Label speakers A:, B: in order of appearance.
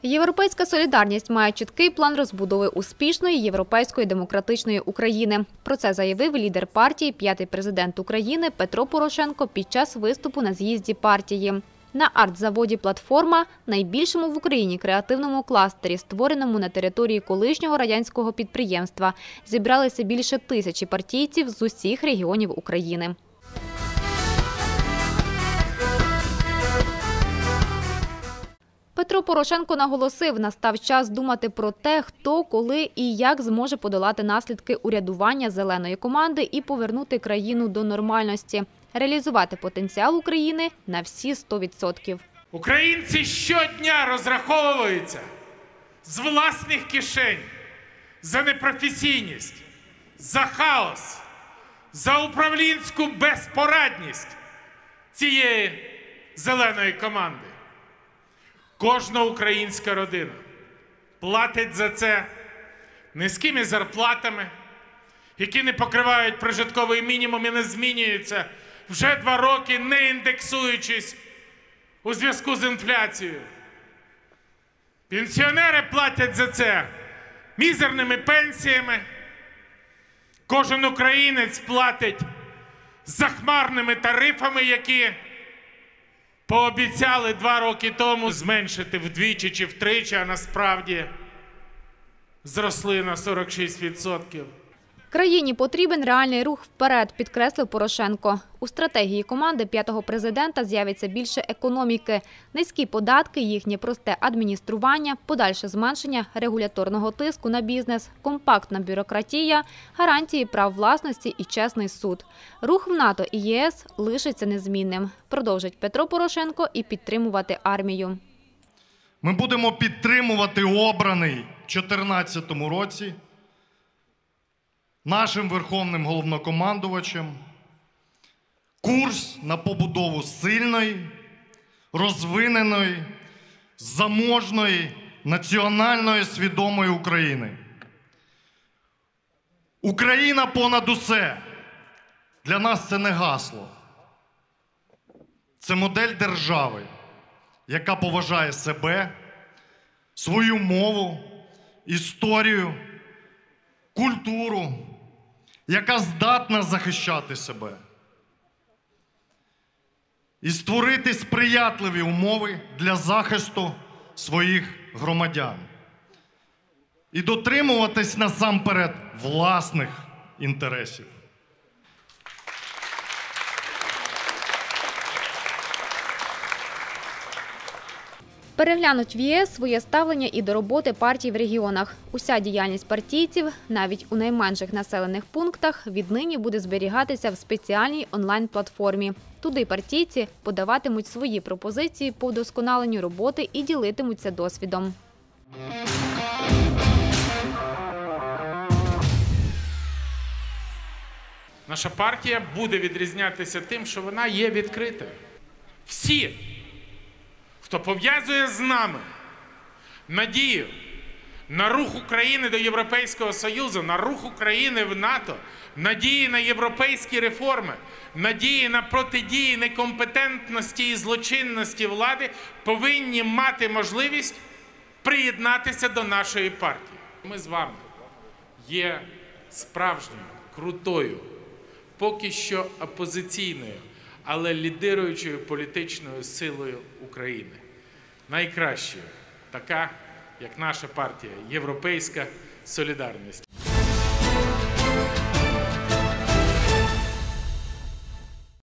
A: Європейська солідарність має чіткий план розбудови успішної європейської демократичної України. Про це заявив лідер партії, п'ятий президент України Петро Порошенко під час виступу на з'їзді партії. На арт-заводі «Платформа», найбільшому в Україні креативному кластері, створеному на території колишнього радянського підприємства, зібралися більше 1000 партійців з усіх регіонів України. Петро Порошенко наголосив, настав час думати про те, хто, коли і як зможе подолати наслідки урядування зеленої команди і повернути країну до нормальності, реалізувати потенціал України на всі 100%.
B: Українці щодня розраховуються з власних кишень за непрофесійність, за хаос, за управлінську безпорадність цієї зеленої команди. Кожна українська родина платить за це низькими зарплатами, які не покривають прожитковий мінімум і не змінюються вже 2 роки, не індексуючись у зв'язку з інфляцією. Пенсіонери платять за це мізерними пенсіями. Кожен українець платить захмарними тарифами, які пообіцяли 2 роки тому зменшити вдвічі чи втричі, а насправді зросли на 46%.
A: Країні потрібен реальний рух вперед, підкреслив Порошенко. У стратегії команди п'ятого президента з'явиться більше економіки, низькі податки, їхнє просте адміністрування, подальше зменшення регуляторного тиску на бізнес, компактна бюрократія, гарантії прав власності і чесний суд. Рух в НАТО і ЄС лишиться незмінним. Продовжить Петро Порошенко і підтримувати армію.
C: Ми будемо підтримувати обраний в 2014 році нашим Верховним Головнокомандувачем курс на побудову сильної, розвиненої, заможної, національної свідомої України. Україна понад усе. Для нас це не гасло. Це модель держави, яка поважає себе, свою мову, історію, культуру, яка здатна захищати себе і створити сприятливі умови для захисту своїх громадян. І дотримуватись насамперед власних інтересів.
A: Переглянуть в ЄС своє ставлення і до роботи партій в регіонах. Уся діяльність партійців, навіть у найменших населених пунктах, віднині буде зберігатися в спеціальній онлайн-платформі. Туди партійці подаватимуть свої пропозиції по вдосконаленню роботи і ділитимуться досвідом.
B: Наша партія буде відрізнятися тим, що вона є відкритою. Всі, хто пов'язує з нами надію на рух України до Європейського Союзу, на рух України в НАТО, надії на європейські реформи, надії на протидії некомпетентності і злочинності влади, повинні мати можливість приєднатися до нашої партії. Ми з вами є справжньою, крутою, поки що опозиційною, але лідируючою політичною силою України. Найкращою, така, як наша партія, Європейська солідарність.